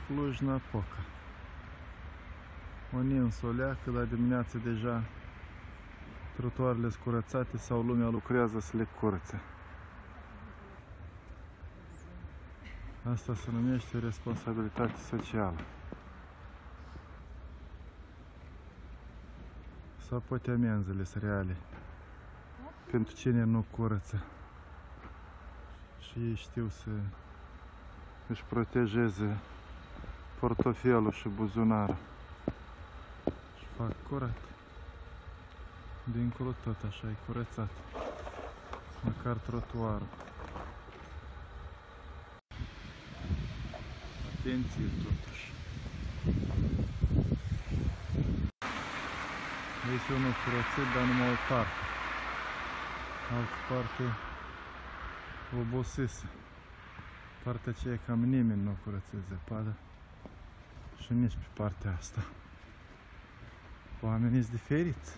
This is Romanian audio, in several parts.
Cluj-Napoca. O ninsoleacă, dar dimineața deja trotuarele sunt curățate sau lumea lucrează să le curățe. Asta se numește responsabilitate socială. Sau poate amenzile sunt reale pentru cine nu curăță și ei știu să își protejeze portofelul și buzunarul și fac curat. Dincolo tot așa e curățat, măcar trotuarul. Atenție totuși! Este unul curățit, dar numai o parte. Altă parte obosese. Partea aceea cam nimeni nu curățește zăpada și nici pe partea asta. Oamenii sunt diferiți.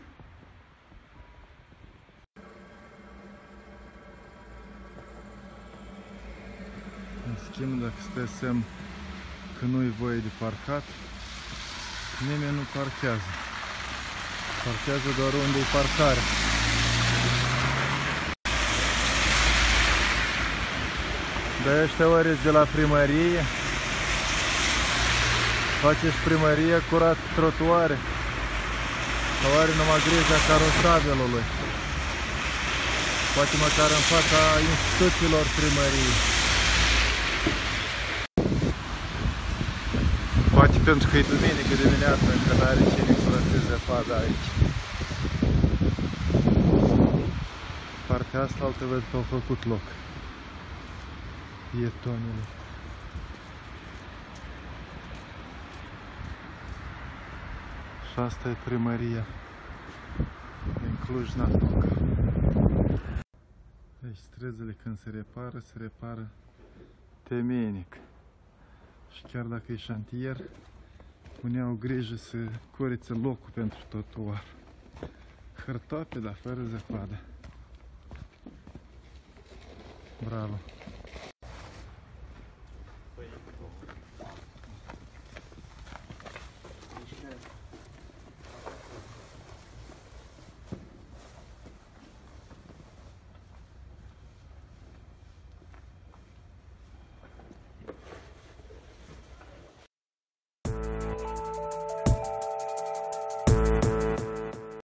În schimb, dacă stai semn că nu-i voie de parcat, nimeni nu parchează. Parchează doar unde e parcare. Dar ăștia ori de la primărie. Faceți primărie curat trotuare. Sau are numai grija carosabilului. Poate măcar în fața instituțiilor primăriei. Poate pentru că e duminică dimineața, încă n-are cine curățeze zăpada aici. Partea asta altă văd că au făcut loc pietonilor. Și asta e primăria din Cluj-Napoca. Deci străzile când se repară temeinic. Și chiar dacă e șantier, unii au grijă să curețe locul pentru trotuar. Hârtope, dar fără zăpadă. Bravo!